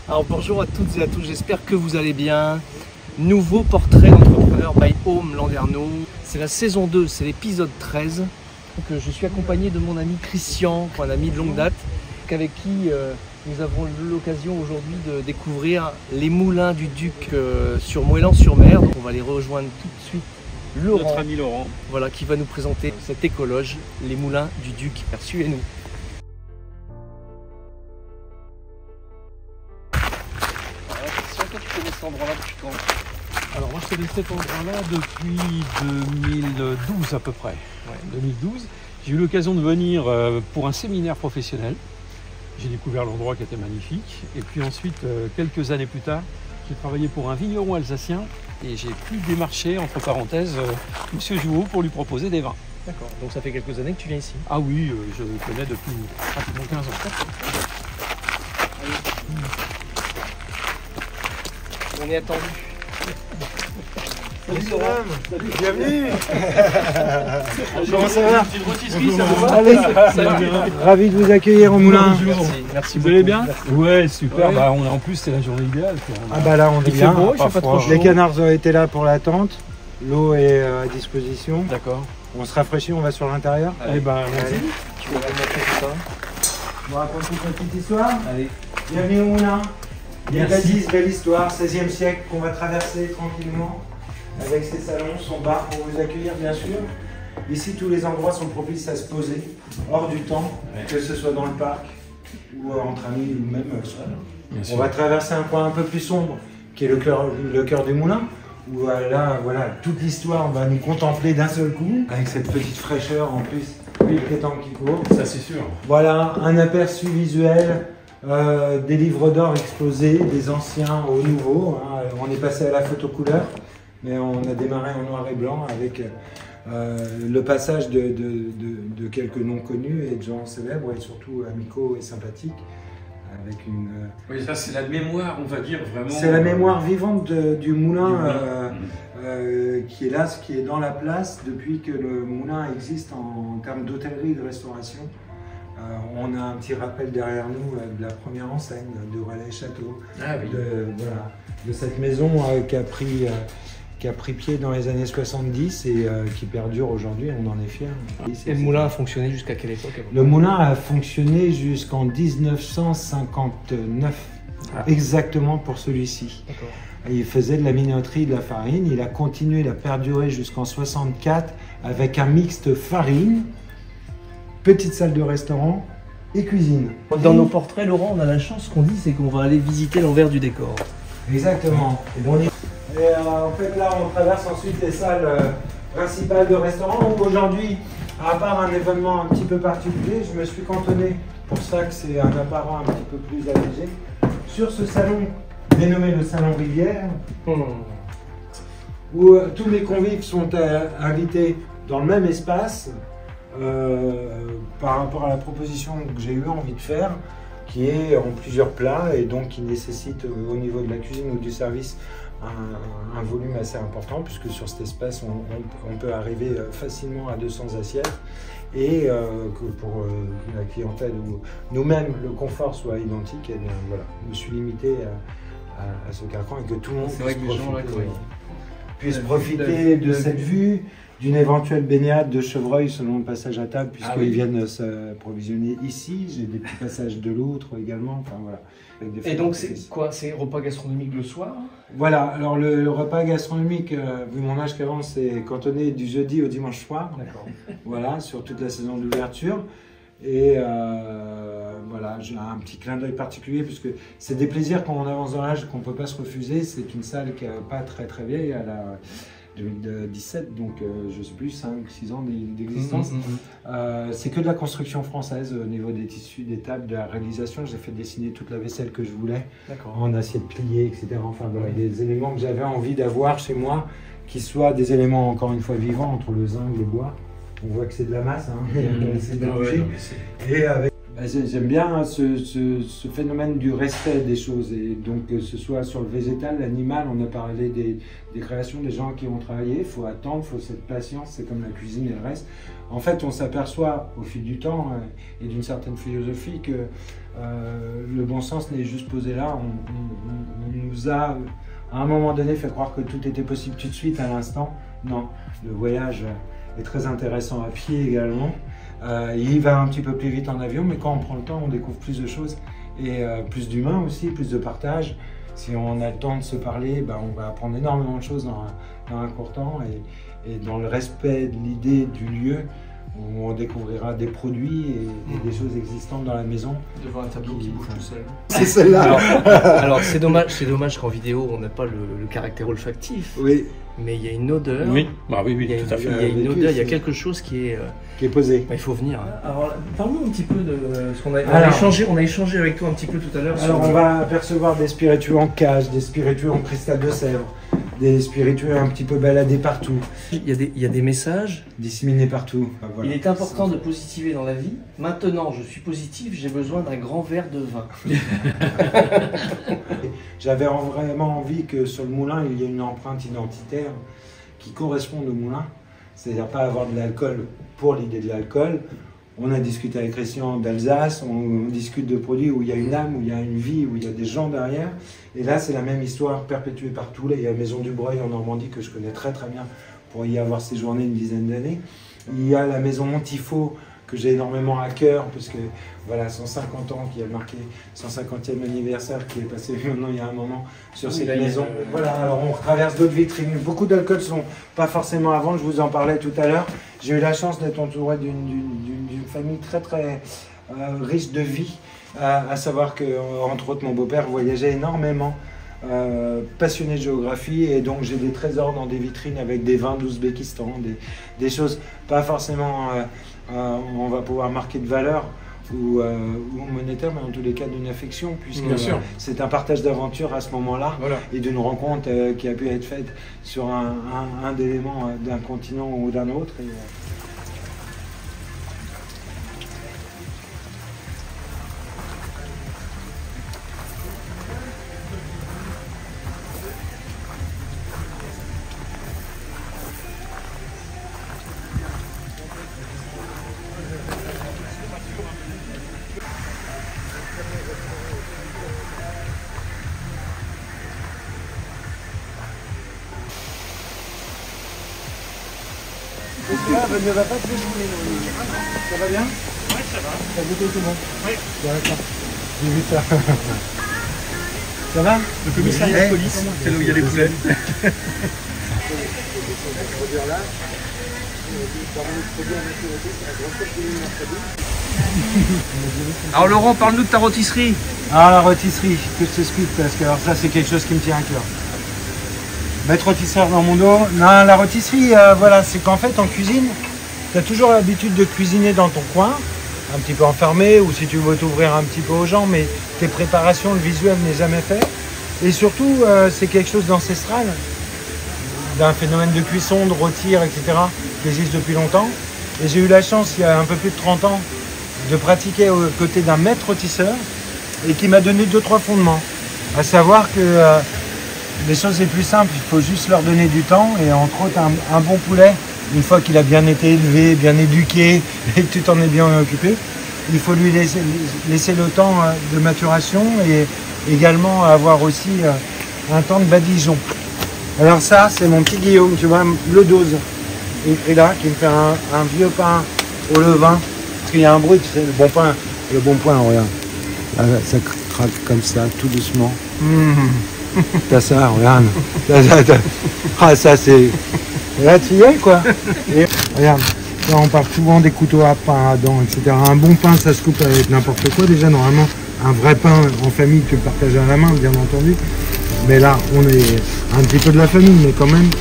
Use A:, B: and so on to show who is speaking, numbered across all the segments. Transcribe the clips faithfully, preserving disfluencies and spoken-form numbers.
A: Alors bonjour à toutes et à tous, j'espère que vous allez bien. Nouveau portrait d'entrepreneur by Home Landerneau. C'est la saison deux, c'est l'épisode treize. Donc, je suis accompagné de mon ami Christian, un ami de longue date, avec qui euh, nous avons l'occasion aujourd'hui de découvrir les moulins du Duc euh, sur Moëlan-sur-Mer. Donc on va les rejoindre tout de suite. Laurent,
B: notre ami Laurent,
A: voilà, qui va nous présenter cette écologe, les moulins du Duc. Suivez-nous. Tu connais cet endroit-là depuis quand?
B: Alors moi je connais cet endroit-là depuis deux mille douze à peu près. Ouais, deux mille douze. J'ai eu l'occasion de venir pour un séminaire professionnel. J'ai découvert l'endroit qui était magnifique. Et puis ensuite, quelques années plus tard, j'ai travaillé pour un vigneron alsacien et j'ai pu démarcher, entre parenthèses, Monsieur Jouot pour lui proposer des vins.
A: D'accord, donc ça fait quelques années que tu viens ici?
B: Ah oui, je le connais depuis pratiquement quinze ans.
A: On est attendu.
C: Salut Laurent. Salut, bienvenue. Comment ça va?
B: Une rôtisserie, ça vous va?
C: Allez, ravi de vous accueillir au moulin.
A: Merci, merci
B: Vous
A: beaucoup.
B: allez bien?
A: Merci.
B: Ouais, super.
A: Ouais.
B: Bah, on a, en plus, c'est la journée idéale. Quoi.
C: Ah bah là, on est
B: Il fait
C: bien.
B: beau, il fait
C: Parfois,
B: pas trop chaud.
C: les canards ont été là pour l'attente. L'eau est euh, à disposition.
B: D'accord.
C: On se rafraîchit, on va sur l'intérieur.
B: Eh ben, merci.
C: Allez.
A: Tu vas me montrer tout ça?
C: Je vous raconte une petite histoire.
A: Allez.
C: Bienvenue au moulin.
B: Merci.
C: Belle belle histoire, seizième siècle qu'on va traverser tranquillement avec ses salons, son bar pour vous accueillir bien sûr. Ici tous les endroits sont propices à se poser hors du temps,
B: Ouais.
C: que ce soit dans le parc ou entre amis ou même seul.
B: Bien
C: On
B: sûr.
C: va traverser un coin un peu plus sombre qui est le cœur, le cœur du moulin où euh, là voilà toute l'histoire va nous contempler d'un seul coup avec cette petite fraîcheur en plus, oui, le temps qui court.
B: Ça, c'est sûr.
C: Voilà un aperçu visuel euh, des livres d'or exposés, des anciens aux nouveaux. Hein. On est passé à la photo couleur, mais on a démarré en noir et blanc avec euh, le passage de, de, de, de quelques noms connus et de gens célèbres et surtout amicaux et sympathiques. Avec une.
B: Oui, ça, c'est la mémoire, on va dire vraiment.
C: C'est la mémoire vivante de, du moulin,
B: Du moulin.
C: euh, euh, qui est là, ce qui est dans la place depuis que le moulin existe en, en termes d'hôtellerie et de restauration. Euh, on a un petit rappel derrière nous euh, de la première enseigne de Relais Château,
B: Ah oui.
C: de, voilà, de cette maison euh, qui, a pris, euh, qui a pris pied dans les années soixante-dix et euh, qui perdure aujourd'hui, on en est fiers.
A: Et le moulin a fonctionné jusqu'à quelle époque?
C: Le moulin a fonctionné jusqu'en mille neuf cent cinquante-neuf,
A: Ah.
C: exactement pour celui-ci.
A: D'accord.
C: Il faisait de la minoterie, de la farine. Il a continué, il a perduré jusqu'en soixante-quatre avec un mixte farine, petite salle de restaurant et cuisine.
A: Dans nos portraits, Laurent, on a la chance qu'on dit, c'est qu'on va aller visiter l'envers du décor.
C: Exactement. Et, on y- et, euh, en fait, là, on traverse ensuite les salles euh, principales de restaurant. Donc aujourd'hui, à part un événement un petit peu particulier, je me suis cantonné, pour ça que c'est un apparent un petit peu plus allégé, sur ce salon dénommé le Salon Rivière,
A: Hmm.
C: où euh, tous les convives sont euh, invités dans le même espace euh, par rapport à la proposition que j'ai eu envie de faire, qui est en plusieurs plats et donc qui nécessite euh, au niveau de la cuisine ou du service un, un volume assez important, puisque sur cet espace on, on- on peut arriver euh, facilement à deux cents assiettes et euh, que pour euh, la clientèle ou nous-mêmes le confort soit identique. Et bien, voilà, je me suis limité à, à- à ce carcan et que tout le monde
A: C'est vrai
C: puisse
A: que les gens, là,
C: profiter,
A: quand
C: puisse
A: La vue,
C: profiter
A: la vue,
C: de
A: la
C: cette
A: vue.
C: vue, d'une éventuelle baignade de chevreuil selon le passage à table, puisqu'ils
B: Ah oui.
C: viennent s'approvisionner ici. J'ai des petits passages de l'autre également. Enfin, voilà, avec des
A: Et donc,
C: frais
A: c'est quoi? C'est repas gastronomique le soir?
C: Voilà, alors le, le repas gastronomique, euh, vu mon âge qu'avant, c'est cantonné du jeudi au dimanche soir.
A: D'accord.
C: Voilà, sur toute la saison d'ouverture. Et euh, voilà, j'ai un petit clin d'œil particulier puisque c'est des plaisirs quand on avance dans l'âge qu'on ne peut pas se refuser. C'est une salle qui n'est pas très très vieille, elle a deux mille dix-sept, donc euh, je ne sais plus, cinq six ans d'existence.
A: Mmh, mmh, mmh.
C: Euh, c'est que de la construction française au niveau des tissus, des tables, de la réalisation. J'ai fait dessiner toute la vaisselle que je voulais
A: D'accord.
C: en assiette pliée, et cetera. Enfin voilà,
A: Oui.
C: des éléments que j'avais envie d'avoir chez moi, qui soient des éléments encore une fois vivants entre le zinc, le bois. On voit que c'est de la masse, hein, c'est de
B: Ah ouais,
C: bouger.
B: non, mais c'est-
C: Et avec J'aime bien ce, ce, ce phénomène du respect des choses, et donc que ce soit sur le végétal, l'animal, on a parlé des, des créations, des gens qui ont travaillé, il faut attendre, il faut cette patience, c'est comme la cuisine et le reste. En fait, on s'aperçoit au fil du temps euh, et d'une certaine philosophie que euh, le bon sens n'est juste posé là, on, on, on nous a à un moment donné fait croire que tout était possible tout de suite à l'instant. Non, le voyage est très intéressant à pied également. Euh, il va un petit peu plus vite en avion, mais quand on prend le temps, on découvre plus de choses et euh, plus d'humains aussi, plus de partage. Si on a le temps de se parler, ben, on va apprendre énormément de choses dans un, dans un court temps, et, et dans le respect de l'idée du lieu, on découvrira des produits et, et des choses existantes dans la maison.
A: Devant un tableau qui bouge tout seul.
C: C'est celle-là.
A: Alors, alors c'est dommage, c'est dommage qu'en vidéo on n'a pas le, le caractère olfactif.
C: Oui.
A: Mais il y a une odeur.
B: Oui, bah oui, oui,
A: il y a,
B: tout à fait.
A: Il y a une odeur, il y a quelque chose qui est. Euh,
C: qui est posé.
A: Bah, il faut venir. Alors, parle-nous un petit peu de ce qu'on a, on
C: alors,
A: a échangé. On a échangé avec toi un petit peu tout à l'heure.
C: Alors, on va apercevoir des spiritueux en cage, des spiritueux en cristal de Sèvres, des spiritueux un petit peu baladés partout.
A: Il y a des, il y a des messages
C: disséminés partout. Enfin, voilà.
A: Il est important de positiver dans la vie. Maintenant, je suis positif, j'ai besoin d'un grand verre de vin.
C: J'avais vraiment envie que sur le moulin, il y ait une empreinte identitaire qui corresponde au moulin. C'est-à-dire pas avoir de l'alcool pour l'idée de l'alcool. On a discuté avec Christian d'Alsace, on, on discute de produits où il y a une âme, où il y a une vie, où il y a des gens derrière. Et là, c'est la même histoire perpétuée partout. Là, il y a Maison du Breuil en Normandie que je connais très très bien pour y avoir séjourné une dizaine d'années. Il y a la Maison Montifaux que j'ai énormément à cœur, parce que voilà, cent cinquante ans qui a marqué cent cinquantième anniversaire qui est passé maintenant il y a un moment sur cette
A: oui,
C: maison.
A: Euh...
C: Voilà, alors on traverse d'autres vitrines. Beaucoup d'alcools sont pas forcément à vendre, je vous en parlais tout à l'heure. J'ai eu la chance d'être entouré d'une famille très très euh, riche de vie, à, à savoir que, entre autres, mon beau-père voyageait énormément. Euh, passionné de géographie, et donc j'ai des trésors dans des vitrines avec des vins d'Ouzbékistan, des, des choses pas forcément euh, euh, on va pouvoir marquer de valeur ou, euh, ou monétaire, mais en tous les cas d'une affection, puisque euh, c'est un partage d'aventure à ce moment-là, voilà. Et d'une rencontre euh, qui a pu être faite sur un, un, un élément euh, d'un continent ou d'un autre. Et, euh, ne va pas te déjouer. Ça va bien?
D: Oui, ça va.
C: Ça a goûté tout le monde?
D: Oui.
C: D'accord. J'ai vu ça. Ça va?
A: Le commissariat de police, c'est là où il y a les poulets. Alors Laurent, parle-nous de ta rôtisserie.
C: Alors la rôtisserie, que je t'explique, parce que alors ça c'est quelque chose qui me tient à cœur. Mettre rôtisseur dans mon dos. Non, la rôtisserie, euh, voilà, c'est qu'en fait en cuisine, tu as toujours l'habitude de cuisiner dans ton coin, un petit peu enfermé, ou si tu veux t'ouvrir un petit peu aux gens, mais tes préparations, le visuel n'est jamais fait. Et surtout, euh, c'est quelque chose d'ancestral, d'un phénomène de cuisson, de rôtir, et cetera, qui existe depuis longtemps. Et j'ai eu la chance, il y a un peu plus de trente ans, de pratiquer aux côtés d'un maître rôtisseur, et qui m'a donné deux, trois fondements. À savoir que euh, les choses les plus simples, il faut juste leur donner du temps, et entre autres un, un bon poulet, une fois qu'il a bien été élevé, bien éduqué et que tu t'en es bien occupé, il faut lui laisser, laisser le temps de maturation et également avoir aussi un temps de badigeon. Alors ça, c'est mon petit Guillaume, tu vois, le dose écrit là, qui me fait un, un vieux pain au levain, parce qu'il y a un bruit, tu sais, le bon pain, le bon pain, regarde, là, ça craque comme ça, tout doucement. Mmh. T'as ça, regarde. Ah, ça, c'est. Là, tu y es, quoi. Et regarde, là, on parle souvent des couteaux à pain, à dents, et cetera. Un bon pain, ça se coupe avec n'importe quoi. Déjà, normalement, un vrai pain en famille, tu le partages à la main, bien entendu. Mais là, on est un petit peu de la famille, mais quand même.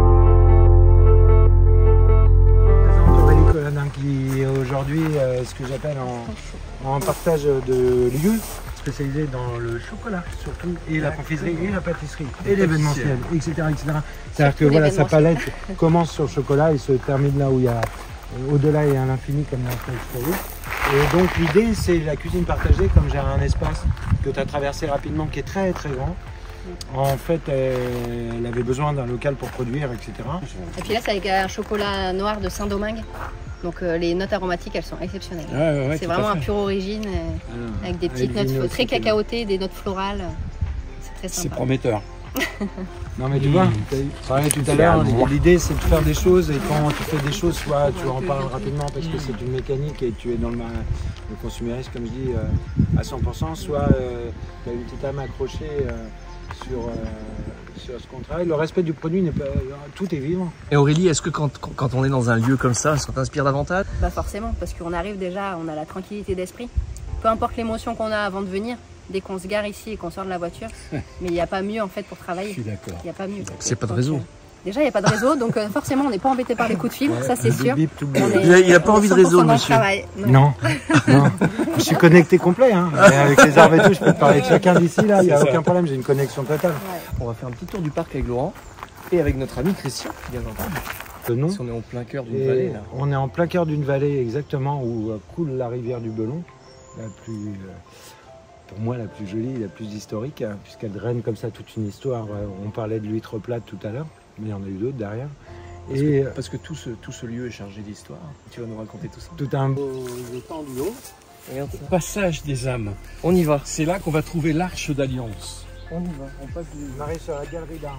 C: Aurélie Colladin, qui est aujourd'hui euh, ce que j'appelle en, en partage de lieux, spécialisé dans le chocolat surtout, et la confiserie, et la pâtisserie, et l'événementiel, et cetera et cetera. C'est-à-dire que voilà, sa palette commence sur le chocolat et se termine là où il y a, au-delà et à l'infini, comme l'a fait Expo. Et donc l'idée, c'est la cuisine partagée, comme j'ai un espace que tu as traversé rapidement, qui est très très grand. En fait, elle, elle avait besoin d'un local pour produire, et cetera.
D: Et puis là, c'est avec un chocolat noir de Saint-Domingue. Donc euh, les notes aromatiques, elles sont exceptionnelles.
B: Ouais, ouais, ouais,
D: c'est vraiment un pur origine, euh,
C: Ah,
D: avec des petites
C: avec
D: notes
C: notes,
D: très
C: c'était-
D: cacaotées, des notes florales. C'est très
B: C'est
D: sympa.
B: prometteur.
C: Non mais tu vois, tu parlais tout à l'heure, l'idée c'est de faire des choses et quand tu fais des choses, soit tu en parles rapidement parce que c'est une mécanique et tu es dans le, le consumérisme comme je dis euh, à cent pour cent, soit euh, tu as une petite âme accrochée euh, sur, euh, sur ce qu'on travaille. Le respect du produit, n'est pas, tout est vivant.
A: Et Aurélie, est-ce que quand, quand on est dans un lieu comme ça, ça t'inspire davantage?
D: Bah forcément, parce qu'on arrive déjà, on a la tranquillité d'esprit. Peu importe l'émotion qu'on a avant de venir, dès qu'on se gare ici et qu'on sort de la voiture, mais il n'y a pas mieux en fait pour
B: Je
D: travailler.
B: suis d'accord.
D: Il n'y a pas mieux.
A: C'est pas de
D: Donc,
A: réseau.
D: euh, déjà, il n'y a pas de réseau, donc euh, forcément, on n'est pas embêté par les coups de fil, ça c'est
C: Le
D: sûr.
C: bip, tout le
D: On
C: bip.
D: est-
A: Il a- il a pas
D: on est
A: envie de
D: cent pour cent
A: réseau,
D: dans le
A: monsieur.
D: travail. Non.
C: Non, non, je suis connecté complet, hein. Et avec les arbres et tout, je peux te parler de chacun d'ici là, il n'y a
B: C'est ça.
C: aucun problème, j'ai une connexion totale.
D: Ouais.
A: On va faire un petit tour du parc avec Laurent et avec notre ami Christian, bien entendu.
C: Le nom.
A: Si on est en plein cœur d'une
C: Et
A: vallée là.
C: on est en plein cœur d'une vallée exactement où euh, coule la rivière du Belon, la plus, euh, pour moi la plus jolie, la plus historique, hein, puisqu'elle draine comme ça toute une histoire. Euh, on parlait de l'huître plate tout à l'heure, mais il y en a eu d'autres derrière.
A: Parce,
C: Et
A: que, parce que tout ce, tout ce lieu est chargé d'histoire. Tu vas nous raconter tout ça.
C: tout un
B: Au temps du haut,
A: Regarde ça.
B: passage des âmes.
A: On y va.
B: C'est là qu'on va trouver l'arche d'alliance.
A: On y va. On passe du...
C: on arrive sur la galerie d'armes.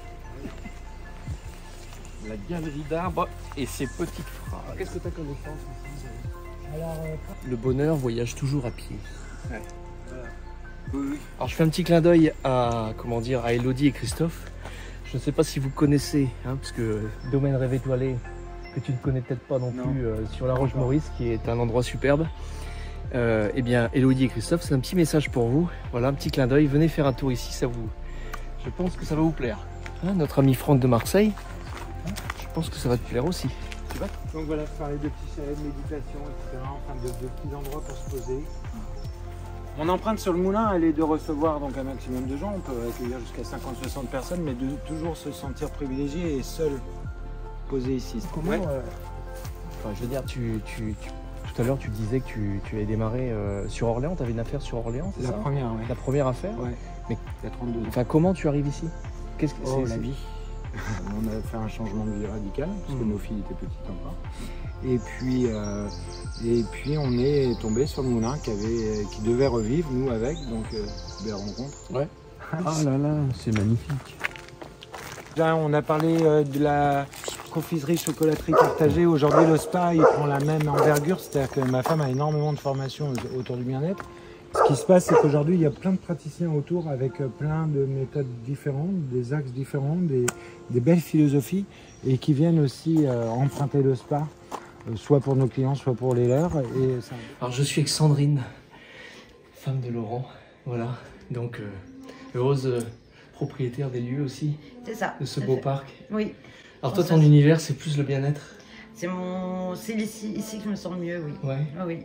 B: La galerie d'arbres et ses petites phrases.
A: Qu'est-ce que tu as comme essence ici?
C: Alors, euh,
A: Le bonheur voyage toujours à pied.
B: Oui, oui.
A: Alors je fais un petit clin d'œil à, comment dire, à Elodie et Christophe. Je ne sais pas si vous connaissez, hein, parce que Domaine Rêve Étoilé, que tu ne connais peut-être pas non,
C: Non.
A: plus, euh, sur la Roche-Maurice, qui est un endroit superbe. Euh, eh bien, Elodie et Christophe, c'est un petit message pour vous. Voilà, un petit clin d'œil. Venez faire un tour ici, ça vous... Je pense que ça va vous plaire. Hein, notre ami Franck de Marseille, je pense que ça va te plaire aussi.
C: donc voilà, parler de petits chalets de méditation, et cetera. Enfin, de, de petits endroits pour se poser. Mon empreinte sur le moulin, elle est de recevoir donc un maximum de gens. On peut accueillir jusqu'à cinquante à soixante personnes, mais de toujours se sentir privilégié et seul posé ici.
A: Comment
C: Ouais.
A: euh, enfin, je veux dire, tu, tu, tu- tout à l'heure, tu disais que tu, tu avais démarré euh, sur Orléans. Tu avais une affaire sur Orléans, c'est
C: La
A: ça
C: première, ouais.
A: La première affaire.
C: Ouais.
A: Mais-
C: Il y a trente-deux ans.
A: Enfin, comment tu arrives ici? Qu'est-ce que
C: Oh,
A: c'est
C: la
A: c'est-
C: vie. On a fait un changement de vie radical, parce que
A: Mhm.
C: nos filles étaient petites encore. Et puis, euh, et puis on est tombé sur le moulin qui, avait, qui devait revivre, nous avec, donc euh, belle rencontre.
B: Ah là là, c'est magnifique.
C: Là, on a parlé euh, de la confiserie chocolaterie partagée. Aujourd'hui, le spa, il prend la même envergure, c'est-à-dire que ma femme a énormément de formations autour du bien-être. Ce qui se passe, c'est qu'aujourd'hui, il y a plein de praticiens autour avec euh, plein de méthodes différentes, des axes différents, des, des belles philosophies et qui viennent aussi euh, emprunter le spa, euh, soit pour nos clients, soit pour les leurs. Et ça...
A: Alors, je suis avec Sandrine, femme de Laurent. Voilà. Donc, euh, heureuse euh, propriétaire des lieux aussi,
E: C'est ça.
A: de ce
E: tout à
A: beau
E: fait.
A: parc.
E: Oui.
A: Alors, toi,
E: Ça,
A: ton
E: c'est-
A: univers, c'est plus le bien-être?
E: C'est mon... c'est ici, ici que je me sens le mieux, oui.
A: Ouais.
E: Ah oui.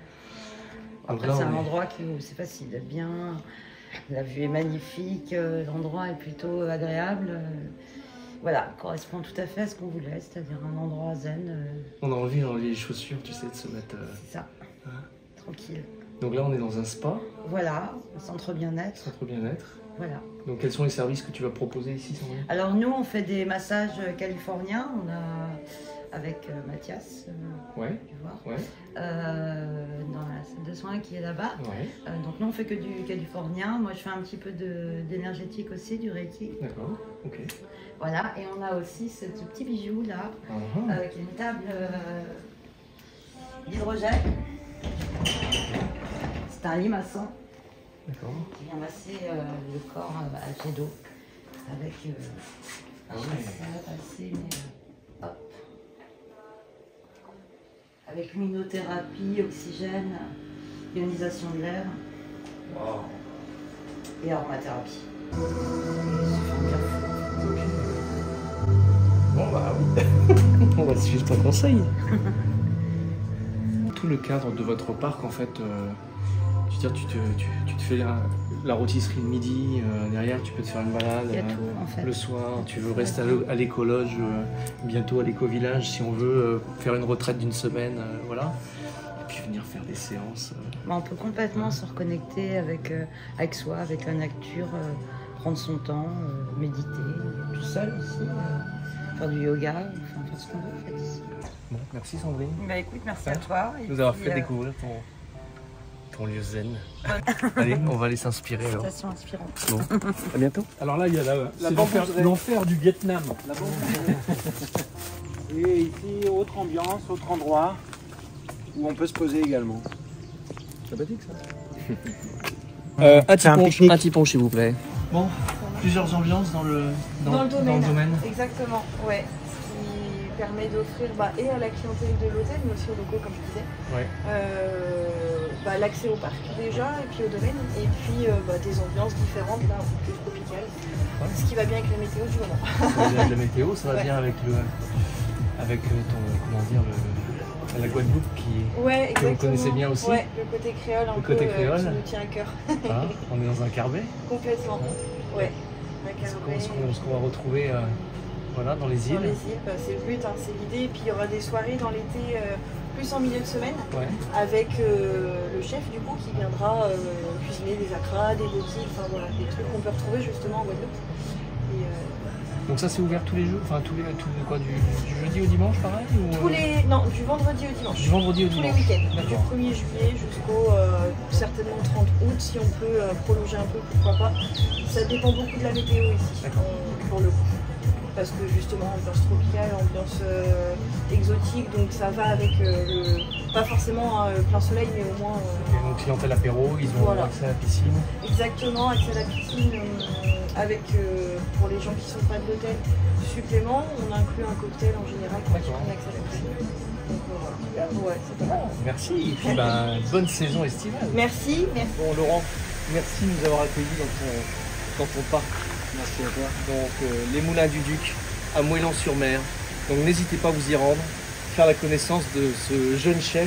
A: Donc
E: Après,
A: là,
E: c'est
A: on
E: un
A: est-
E: endroit qui où c'est facile d'être bien. La vue est magnifique, euh, l'endroit est plutôt agréable. euh, Voilà, correspond tout à fait à ce qu'on voulait, c'est-à-dire un endroit zen, euh,
A: On a envie d'enlever les chaussures, tu sais, de se mettre... euh,
E: c'est ça.
A: Hein.
E: Tranquille.
A: Donc là, on est dans un spa,
E: Voilà, un centre bien-être.
A: centre bien-être.
E: Voilà.
A: Donc, quels sont les services que tu vas proposer ici, Sandrine?
E: Alors nous, on fait des massages californiens. On a avec euh, Mathias, euh,
A: Ouais,
E: tu vois,
A: ouais,
E: euh, dans la salle de soins qui est là-bas.
A: ouais.
E: Euh, donc nous on fait que du californien. Moi je fais un petit peu de- d'énergétique aussi, du reiki.
A: D'accord, ok.
E: Voilà, et on a aussi ce, ce petit bijou là,
A: Ah, ah.
E: euh, qui est une table euh, d'hydrogène. C'est un limaçon
A: D'accord.
E: qui vient masser euh, le corps euh, à jet d'eau avec euh,
A: Ah ouais.
E: ça, passer, mais, euh, hop. Avec luminothérapie, oxygène, ionisation de l'air
A: Wow.
E: et aromathérapie. Et il suffit de faire fou.
A: Bon bah oui, on va suivre ton conseil. Tout le cadre de votre parc, en fait, euh, je veux dire, tu te, tu, tu te fais la, la rôtisserie le midi, euh, derrière tu peux te faire une balade.
E: Il y a
A: euh,
E: tout en fait.
A: Le soir, tu veux rester à l'é- à l'écologe, euh, bientôt à l'éco-village si on veut euh, faire une retraite d'une semaine, euh, voilà. puis venir faire des séances. euh.
E: Bah, on peut complètement se reconnecter avec, euh, avec soi, avec la nature, euh, prendre son temps, euh, méditer, tout seul aussi, euh, faire du yoga, enfin faire ce qu'on veut en fait ici.
A: Bon, merci Sandrine
E: Bah écoute, merci
A: Hein
E: à toi. et
A: de nous avoir
E: puis,
A: fait
E: euh,
A: découvrir ton, ton lieu zen. Allez, on va aller s'inspirer alors.
E: Citation inspirante.
A: Bon, à bientôt.
B: Alors là, il y a la- c'est
C: bambouseraie.
B: l'enfer l'enfer du Vietnam.
C: Et ici, autre ambiance, autre endroit où on peut se poser également.
A: Sympathique ça. Euh, un,
C: C'est un
A: tipon,
C: pique-nique.
A: un tipon s'il vous plaît. Bon, plusieurs ambiances dans le, dans,
F: Dans le domaine.
A: dans le domaine.
F: Exactement, ouais. Qui permet d'offrir bah, et à la clientèle de l'hôtel, mais aussi aux locaux, comme je disais,
A: Ouais.
F: euh, bah, l'accès au parc déjà, et puis au domaine, et puis euh, bah, des ambiances différentes, là, un peu plus tropicales.
A: Ouais.
F: Ce qui va bien avec la météo du moment.
A: Ça va bien avec la météo, ça va
F: Ouais.
A: bien avec le, avec euh, ton, comment dire, le, la Guadeloupe qui,
F: Ouais,
A: Que vous
F: exactement.
A: connaissez bien aussi.
F: Ouais, le côté créole, un
A: Le
F: peu,
A: côté
F: euh,
A: créole.
F: qui nous tient à cœur.
A: voilà, on est dans un carbet.
F: Complètement. Ouais. Un
A: Ce qu'on
F: carbet.
A: ce qu'on- ce qu'on va retrouver, euh, voilà, dans les
F: Dans
A: îles.
F: les îles, bah, c'est le but, hein, c'est l'idée. Et puis il y aura des soirées dans l'été, euh, plus en milieu de semaine,
A: Ouais.
F: avec euh, le chef du coup qui viendra euh, cuisiner des acras, des rôtis, enfin voilà, des trucs qu'on peut retrouver justement en Guadeloupe. Et, euh,
A: Donc ça c'est ouvert tous les jours, enfin tous les, tous les- quoi, du, du jeudi au dimanche pareil ou,
F: tous les, non, du vendredi au dimanche.
A: Du vendredi au
F: Tous les
A: dimanche.
F: week-ends, du
A: D'accord.
F: premier juillet jusqu'au euh, certainement trente août, si on peut euh, prolonger un peu, pourquoi pas. Ça dépend beaucoup de la météo ici,
A: D'accord.
F: euh, pour le coup. Parce que justement, ambiance tropicale, ambiance euh, exotique, donc ça va avec euh, le, pas forcément euh, plein soleil, mais au moins euh,
A: Et donc clientèle apéro, ils ont
F: Voilà.
A: accès à la piscine.
F: exactement accès à la piscine, euh, avec euh, pour les gens qui sont pas de l'hôtel, supplément, on inclut un cocktail en général pour qu'ils
A: D'accord.
F: prennent accès à la piscine. Donc euh, voilà. Ouais, c'est pas mal.
A: Merci et puis ben, bonne saison estivale.
F: Merci, merci.
A: Bon Laurent, merci de nous avoir accueillis dans ton, dans ton parc.
C: Merci à toi.
A: Donc euh, les Moulins du Duc à Moëlan-sur-Mer. Donc n'hésitez pas à vous y rendre, faire la connaissance de ce jeune chef.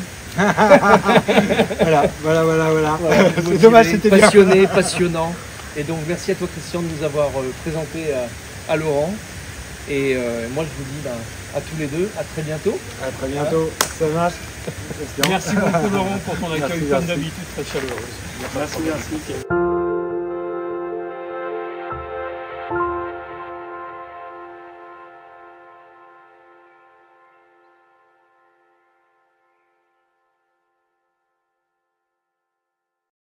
C: Voilà, voilà, voilà, voilà.
A: Voilà,
C: C'est
A: motivé,
C: dommage, c'était bien.
A: passionné, passionnant. Et donc merci à toi Christian de nous avoir euh, présenté à, à Laurent. Et euh, moi je vous dis ben, à tous les deux, à très bientôt.
C: À très bientôt. Ça marche.
B: Merci beaucoup Laurent pour ton accueil
C: Merci,
B: comme
C: merci.
B: d'habitude très chaleureuse.
C: Merci, merci.